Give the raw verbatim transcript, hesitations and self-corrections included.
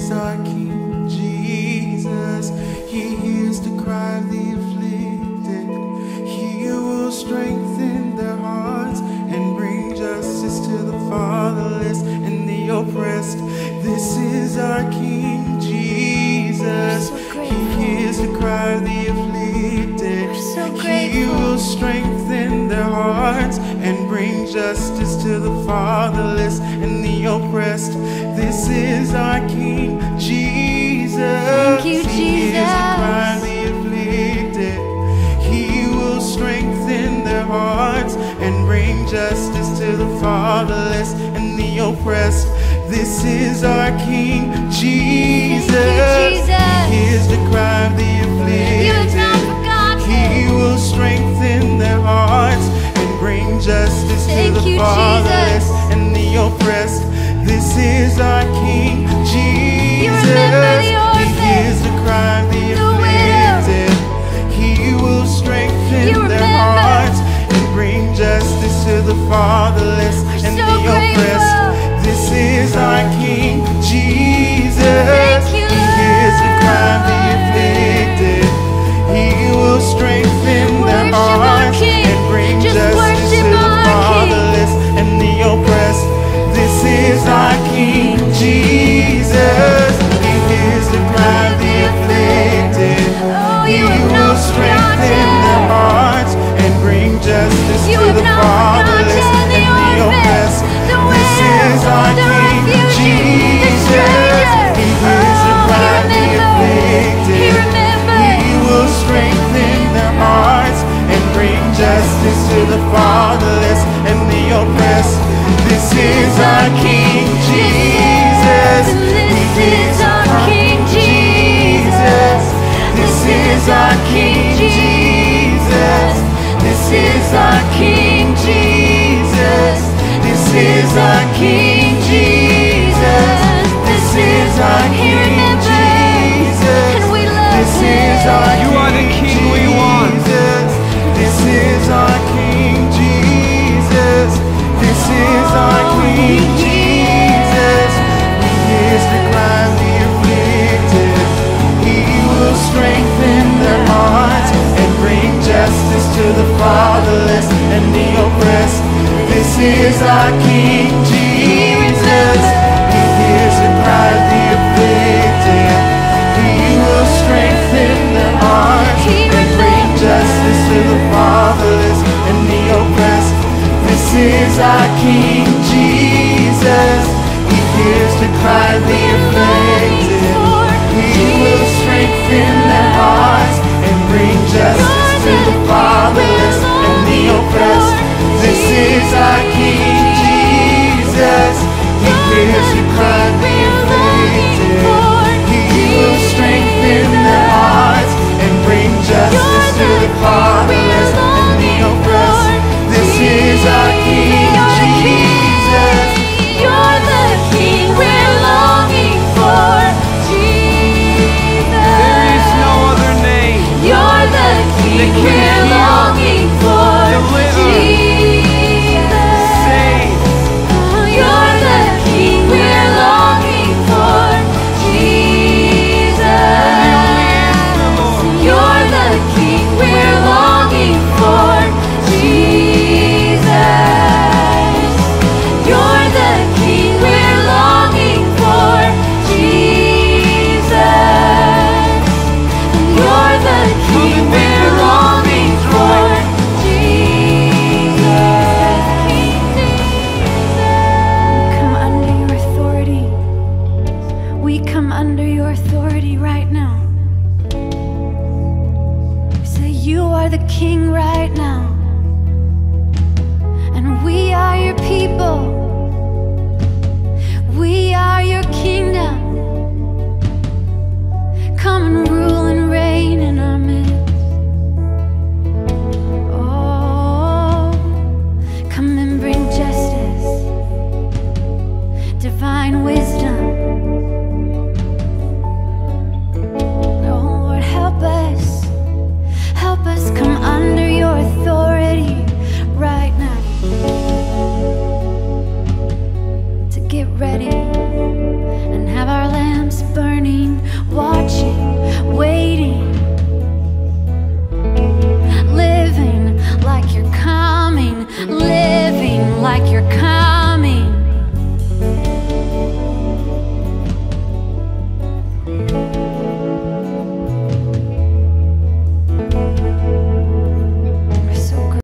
is our King Jesus. He hears the cry of the afflicted. He will strengthen their hearts and bring justice to the fatherless and the oppressed. This is our King Jesus. He hears the cry of the afflicted. He will strengthen their hearts and bring justice to the fatherless and the oppressed. This is our King Jesus. Thank you, He Jesus. hears the cry of the afflicted. He will strengthen their hearts and bring justice to the fatherless and the oppressed. This is our King Jesus. Thank you, Jesus. He hears the cry of the afflicted. You have not forgotten. He will strengthen their hearts and bring justice Thank to the you, fatherless Jesus. and the oppressed. This is our King Jesus. You remember the orphan, He hears the cry of the the widow. afflicted. He will strengthen You their remember. hearts and bring justice to the fatherless and so the oppressed. grateful. This is our King Jesus. Thank you, He hears the cry of the afflicted. He will strengthen their Worship our hearts King. and bring Just justice worship to the our King. fatherless and the oppressed. This is our King Jesus. He hears the cry of the afflicted. Oh, He you have will not strengthen their forgotten. hearts and bring justice You to have the not fatherless forgotten the and the orphan, oppressed. the This widow, is our the King refugee, the Jesus. stranger. He hears the Oh, cry he of the remembers. afflicted. He remembers. He will strengthen their hearts and bring justice to the fatherless and the oppressed. This is our King Jesus. This He is hears the our cry King of Jesus. This is our King Jesus. This is our King Jesus. This is our King Jesus. This is our He King remembers, Jesus. and we love This is him. our You are the King we want. Jesus. This is our King Jesus. This is our King Jesus. He hears the cry of the afflicted. He will strengthen their hearts and bring justice to the fatherless and the oppressed. This is our King Jesus. He hears the cry of the afflicted. He will strengthen their hearts and bring justice to the fatherless and the oppressed. This is our King Jesus. He hears the cry of the afflicted. He will strengthen